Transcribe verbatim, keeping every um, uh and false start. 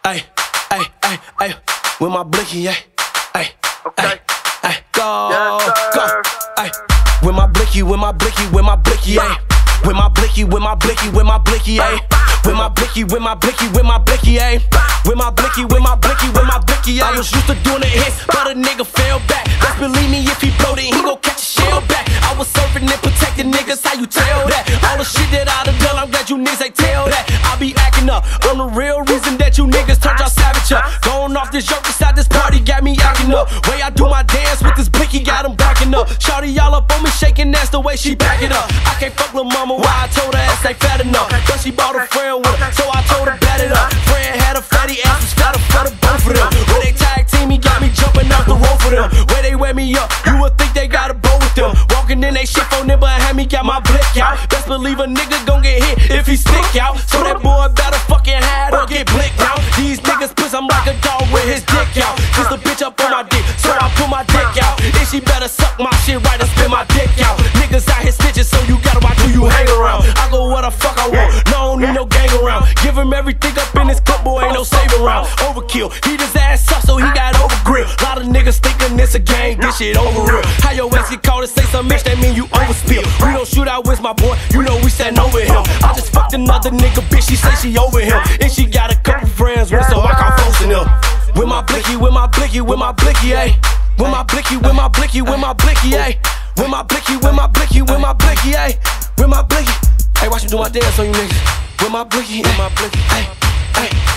Ay, ay, ay, ay, with my blicky, ay, ay, ay, ay, go, go, ay, with my blicky, with my blicky, with my blicky, ay, with my blicky, with my blicky, with my blicky, ay, with my blicky, with my blicky, with my blicky, ay, with my blicky, with my blicky, with my blicky, ay. I was used to doing the hits, but a nigga fell back. Best believe me, if he blowed it, he gon' catch a shell back. I was serving and protecting niggas, how you tell that? All the shit that I done done, I'm glad you niggas ain't tell that. I be acting up, I'm the real reason that you niggas turned y'all savage up. Going off this joke inside this party got me acting up. Way I do my dance with this blicky got him backing up. Shawty all up on me shaking, that's the way she back it up. I can't fuck with mama, why I told her ass ain't fat enough. But she bought a friend with her, so I told her bat it up. Friend had a fatty ass, was fatter for the both of them. Where they tag team, he got me jumping off the road for them. Where they wear me up, you would think they got a bow with them. Walking in they shit on them, but had me got my blick out. Best believe a nigga gon' get hit if he stick out. So that boy better fucking hide or get blicked out. These niggas piss, I'm like a dog with his dick out. Just a bitch up on my dick, so I put my dick out. And she better suck my shit right and spit my dick out. Niggas out here snitching, so you gotta watch who you hang around. I go where the fuck I want, no, I don't need no gang around. Give him everything up in this cup, boy, ain't no saving round. Overkill, he just ass up, so he got overgrip. Lot of niggas thinking it's a gang, this shit over real. How your ass get caught and say some bitch, that mean you overspill. We don't shoot out with my boy, you know we stand over him. I just fucked another nigga, bitch, she say she over him. And she got a couple friends with, so I can't force him. With my blicky, with my blicky, with my blicky, ayy. With my blicky, with my blicky, with my blicky, ayy. With my blicky, with my blicky, with my blicky, ayy. With my blicky, hey, watch me do my dance on you niggas. With my blicky, with my blicky, ayy, ayy.